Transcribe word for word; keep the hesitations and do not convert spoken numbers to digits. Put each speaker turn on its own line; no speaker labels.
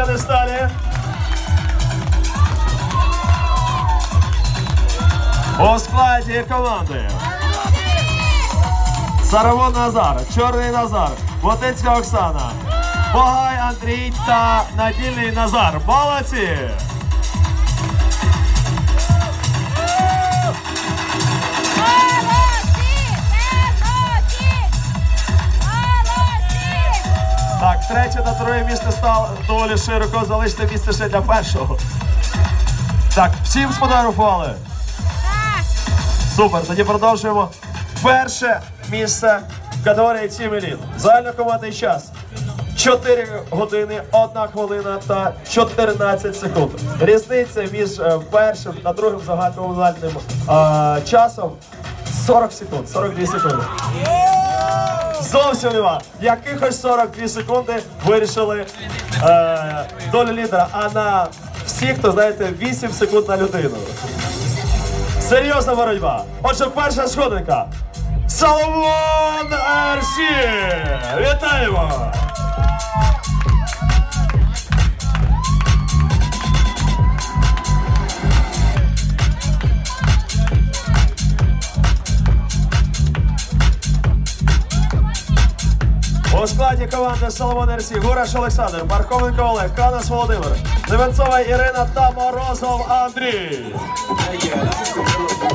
п'єдесталі. У складі команди Сарамон Назар, Чорний Назар, Ботицька Оксана, Багай Андрій та Надільний Назар. Молодці! Так, третє та друге місце стало доволі широко, залиште місце ще для першого. Так, всім сфотографували? Так. Супер, тоді продовжуємо. Перше місце в категорії Team Elite. Загальнокомандний час чотири години, одна хвилина та чотирнадцять секунд. Різниця між е, першим та другим загальнокомандним е, часом сорок секунд, сорок дві секунди. Зовсім нема. Якихось сорок дві секунди вирішили е, долю лідера. А на всіх, хто, знаєте, вісім секунд на людину. Серйозна боротьба. Отже, перша сходинка. Соломон ар сі. Вітаємо! У складі команди Соломон ар сі Гураш Олександр, Пархоменко Олег, Канас Володимир, Левенцова Ірина та Морозов Андрій.